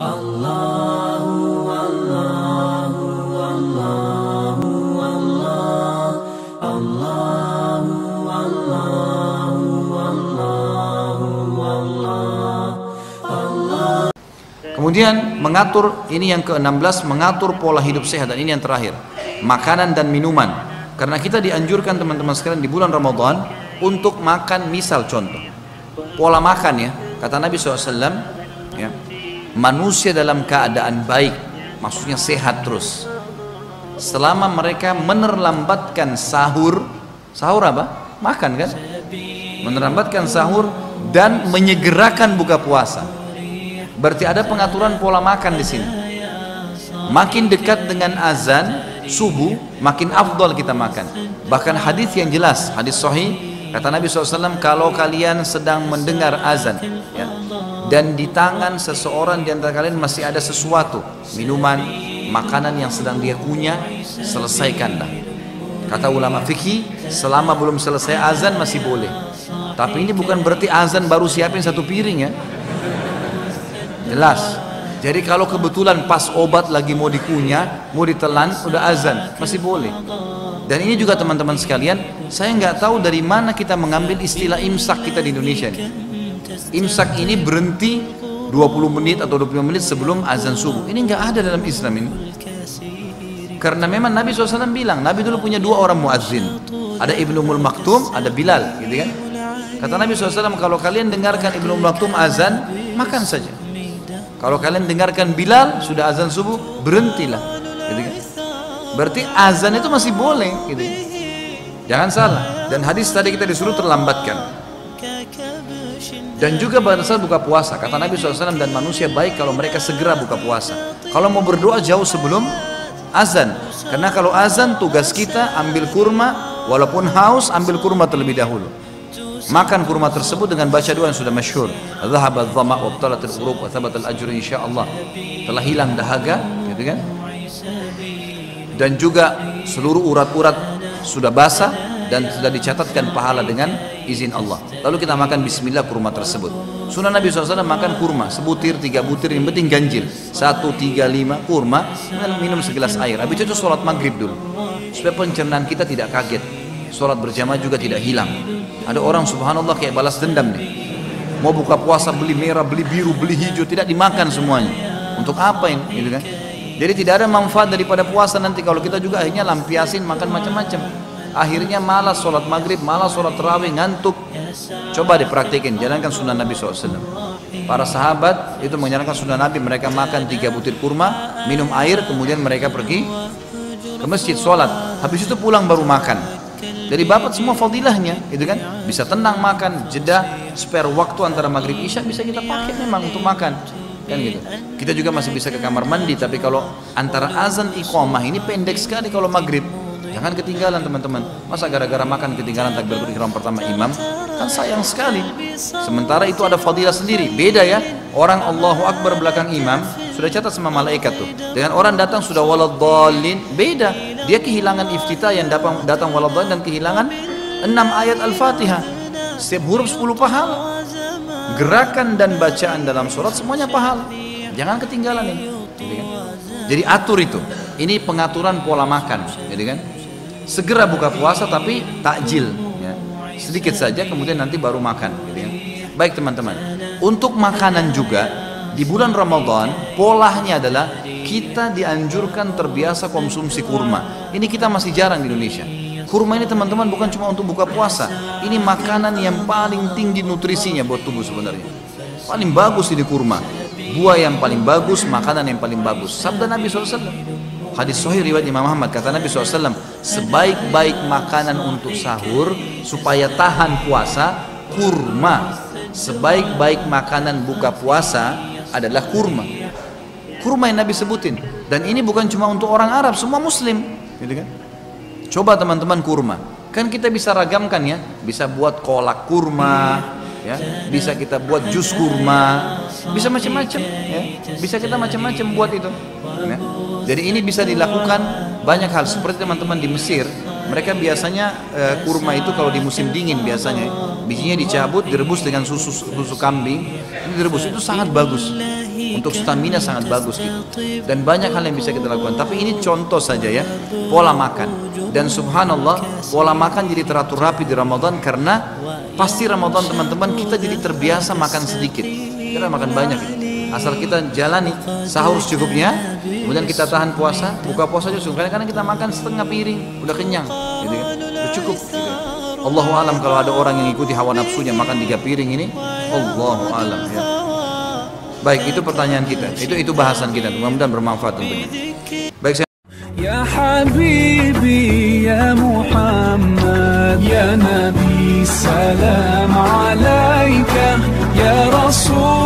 Allahu Allahu Allahu Allah Allahu Allahu Allahu Allah. Kemudian mengatur, ini yang ke-16, mengatur pola hidup sehat, dan ini yang terakhir, makanan dan minuman. Karena kita dianjurkan teman-teman sekalian di bulan Ramadan untuk makan, misal contoh pola makan ya, kata Nabi SAW ya, manusia dalam keadaan baik, maksudnya sehat terus, selama mereka menerlambatkan sahur. Sahur apa? Makan kan? Menerlambatkan sahur dan menyegerakan buka puasa. Berarti ada pengaturan pola makan di sini. Makin dekat dengan azan subuh, makin afdal kita makan. Bahkan hadis yang jelas, hadis sahih, kata Nabi SAW, kalau kalian sedang mendengar azan ya, dan di tangan seseorang di antara kalian masih ada sesuatu, minuman, makanan yang sedang dia kunyah, selesaikanlah. Kata ulama fikih, selama belum selesai azan masih boleh. Tapi ini bukan berarti azan baru siapin satu piring ya. Jelas. Jadi kalau kebetulan pas obat lagi mau dikunyah, mau ditelan, udah azan, masih boleh. Dan ini juga teman-teman sekalian, saya nggak tahu dari mana kita mengambil istilah imsak kita di Indonesia nih. Imsak ini berhenti 20 menit atau 25 menit sebelum azan subuh. Ini nggak ada dalam Islam ini. Karena memang Nabi SAW bilang, Nabi dulu punya dua orang muazzin. Ada Ibnu Umm Maktum, ada Bilal, gitu kan. Kata Nabi SAW, kalau kalian dengarkan Ibnu Umm Maktum azan, makan saja. Kalau kalian dengarkan Bilal sudah azan subuh, berhentilah, gitu kan. Berarti azan itu masih boleh, gitu. Jangan salah. Dan hadis tadi kita disuruh terlambatkan. Dan juga pada saat buka puasa, kata Nabi SAW, dan manusia baik kalau mereka segera buka puasa. Kalau mau berdoa jauh sebelum azan. Karena kalau azan tugas kita ambil kurma, walaupun haus ambil kurma terlebih dahulu. Makan kurma tersebut dengan baca doa yang sudah masyhur. Dhahabat dhama' wa btalatil uruq wa thabatal ajru insyaallah. Telah hilang dahaga, gitu kan? Dan juga seluruh urat-urat sudah basah dan sudah dicatatkan pahala dengan izin Allah. Lalu kita makan bismillah kurma tersebut. Sunnah Nabi SAW makan kurma, sebutir, 3 butir, yang penting ganjil. 1, 3, 5 kurma, minum segelas air. Habis itu sholat maghrib dulu, supaya pencernaan kita tidak kaget. Sholat berjamaah juga tidak hilang. Ada orang subhanallah kayak balas dendam nih, mau buka puasa beli merah, beli biru, beli hijau, tidak dimakan semuanya. Untuk apa ini, gitu kan? Jadi tidak ada manfaat daripada puasa nanti kalau kita juga akhirnya lampiasin makan macam-macam. Akhirnya malas sholat maghrib, malas sholat tarawih, ngantuk. Coba dipraktikin, jalankan sunnah Nabi SAW. Para sahabat itu menjalankan sunnah Nabi, mereka makan 3 butir kurma, minum air, kemudian mereka pergi ke masjid sholat. Habis itu pulang baru makan. Jadi bapak semua fadilahnya, gitu kan? Bisa tenang makan, jeda, spare waktu antara maghrib isya bisa kita pakai memang untuk makan, kan gitu. Kita juga masih bisa ke kamar mandi, tapi kalau antara azan iqamah ini pendek sekali kalau maghrib. Jangan ketinggalan teman-teman. Masa gara-gara makan ketinggalan takbiratul ihram pertama imam, kan sayang sekali. Sementara itu ada fadilah sendiri. Beda ya, orang Allahu Akbar belakang imam sudah catat sama malaikat tuh. Dengan orang datang sudah waladhdallin, beda. Dia kehilangan iftitah yang datang waladhdallin dan kehilangan 6 ayat Al-Fatihah. Setiap huruf 10 pahala. Gerakan dan bacaan dalam surat semuanya pahala. Jangan ketinggalan ini. Jadi atur itu. Ini pengaturan pola makan, jadi kan? Segera buka puasa tapi takjil, ya. Sedikit saja kemudian nanti baru makan, gitu kan? Baik teman-teman. Untuk makanan juga di bulan Ramadan polanya adalah kita dianjurkan terbiasa konsumsi kurma. Ini kita masih jarang di Indonesia. Kurma ini teman-teman bukan cuma untuk buka puasa. Ini makanan yang paling tinggi nutrisinya buat tubuh sebenarnya. Paling bagus ini kurma. Buah yang paling bagus, makanan yang paling bagus. Sabda Nabi SAW. Hadis sahih riwayat Imam Ahmad, kata Nabi SAW, sebaik-baik makanan untuk sahur supaya tahan puasa, kurma. Sebaik-baik makanan buka puasa adalah kurma. Kurma yang Nabi sebutin. Dan ini bukan cuma untuk orang Arab, semua Muslim, gitu kan? Coba teman-teman kurma. Kan kita bisa ragamkan ya, bisa buat kolak kurma, ya, bisa kita buat jus kurma, bisa macam-macam, ya, bisa kita macam-macam buat itu. Ya. Jadi ini bisa dilakukan banyak hal. Seperti teman-teman di Mesir, mereka biasanya kurma itu kalau di musim dingin biasanya bijinya dicabut, direbus dengan susu kambing, ini direbus itu sangat bagus. Untuk stamina sangat bagus gitu. Dan banyak hal yang bisa kita lakukan. Tapi ini contoh saja ya, pola makan. Dan subhanallah, pola makan jadi teratur rapi di Ramadan karena pasti Ramadan teman-teman kita jadi terbiasa makan sedikit. Kita makan banyak gitu. Asal kita jalani sahur secukupnya, kemudian kita tahan puasa, buka puasa juga cukup. Karena kita makan setengah piring, udah kenyang, gitu kan? Udah cukup. Gitu. Allahu alam kalau ada orang yang ikuti hawa nafsunya makan 3 piring ini, Allahu alam ya. Baik, itu pertanyaan kita, itu bahasan kita. Mudah-mudahan bermanfaat tentunya. Baik, saya Ya Habibi ya Muhammad ya Nabi salam alaika ya Rasul